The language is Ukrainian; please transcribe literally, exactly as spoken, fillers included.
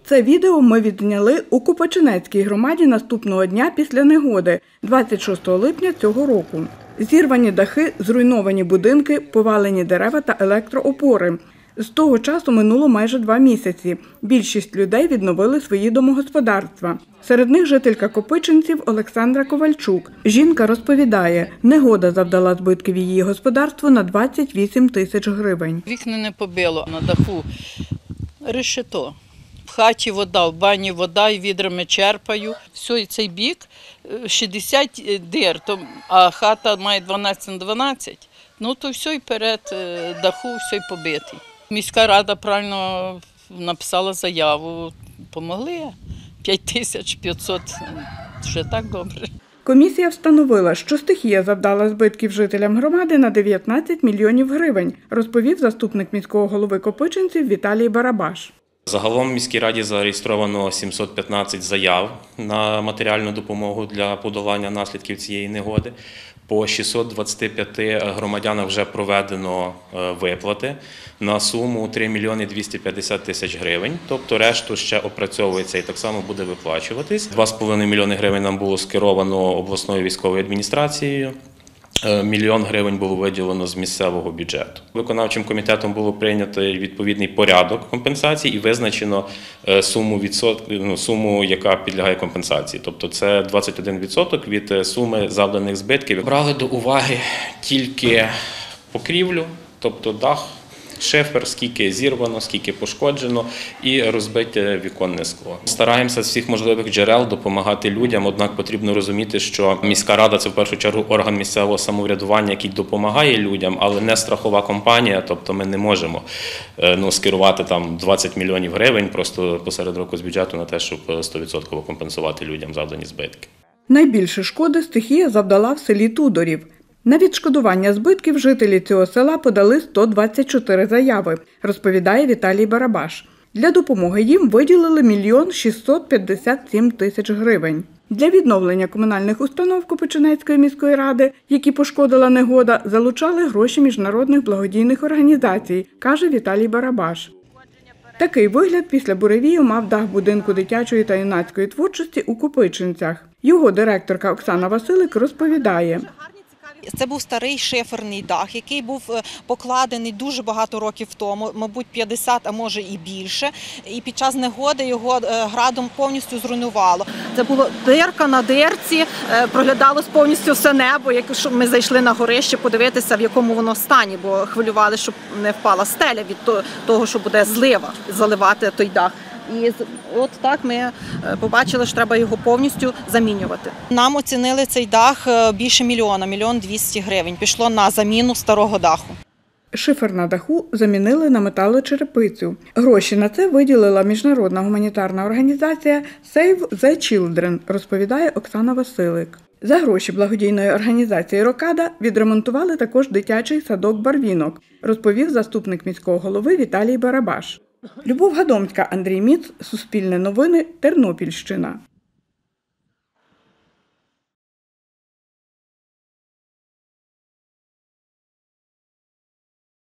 Це відео ми відзняли у Купачинецькій громаді наступного дня після негоди, двадцять шостого липня цього року. Зірвані дахи, зруйновані будинки, повалені дерева та електроопори. З того часу минуло майже два місяці. Більшість людей відновили свої домогосподарства. Серед них жителька Копичинців Олександра Ковальчук. Жінка розповідає, негода завдала збитків її господарству на двадцять вісім тисяч гривень. Вікна не побило, на даху решето. В хаті вода, в бані вода, і відрами черпаю. Все, і цей бік шістдесят дир, а хата має дванадцять на дванадцять. Ну то все, і перед даху, все і побитий. Міська рада правильно написала заяву, помогли. п'ять тисяч п'ятсот, ще так добре. Комісія встановила, що стихія завдала збитків жителям громади на дев'ятнадцять мільйонів гривень, розповів заступник міського голови Копичинців Віталій Барабаш. Загалом в міській раді зареєстровано сімсот п'ятнадцять заяв на матеріальну допомогу для подолання наслідків цієї негоди. По шістсот двадцяти п'яти громадянам вже проведено виплати на суму три мільйони двісті п'ятдесят тисяч гривень. Тобто решту ще опрацьовується і так само буде виплачуватись. два з половиною мільйони гривень нам було скеровано обласною військовою адміністрацією. Мільйон гривень було виділено з місцевого бюджету. Виконавчим комітетом було прийнято відповідний порядок компенсацій і визначено суму, відсот... ну, суму, яка підлягає компенсації. Тобто це двадцять один відсоток від суми завданих збитків. Брали до уваги тільки покрівлю, тобто дах, шифер, скільки зірвано, скільки пошкоджено і розбите віконне скло. Стараємося з всіх можливих джерел допомагати людям, однак потрібно розуміти, що міська рада – це в першу чергу орган місцевого самоврядування, який допомагає людям, але не страхова компанія, тобто ми не можемо ну, скерувати там двадцять мільйонів гривень просто посеред року з бюджету на те, щоб сто відсотків компенсувати людям завдані збитки. Найбільше шкоди стихія завдала в селі Тудорів. На відшкодування збитків жителі цього села подали сто двадцять чотири заяви, розповідає Віталій Барабаш. Для допомоги їм виділили мільйон шістсот п'ятдесят сім тисяч гривень. Для відновлення комунальних установ Копичинецької міської ради, які пошкодила негода, залучали гроші міжнародних благодійних організацій, каже Віталій Барабаш. Такий вигляд після буревію мав дах будинку дитячої та юнацької творчості у Копичинцях. Його директорка Оксана Василик розповідає. Це був старий шиферний дах, який був покладений дуже багато років тому, мабуть, п'ятдесят, а може і більше. І під час негоди його градом повністю зруйнувало. Це була дирка на дирці, проглядалось повністю все небо, якщо ми зайшли на горище подивитися, в якому воно стані, бо хвилювали, щоб не впала стеля від того, що буде злива заливати той дах. І от так ми побачили, що треба його повністю замінювати. Нам оцінили цей дах більше мільйона, мільйон двісті гривень. Пішло на заміну старого даху. Шифер на даху замінили на металочерепицю. Гроші на це виділила міжнародна гуманітарна організація Save the Children, розповідає Оксана Василик. За гроші благодійної організації «Рокада» відремонтували також дитячий садок «Барвінок», розповів заступник міського голови Віталій Барабаш. Любов Гадомська, Андрій Міц, Суспільне новини, Тернопільщина.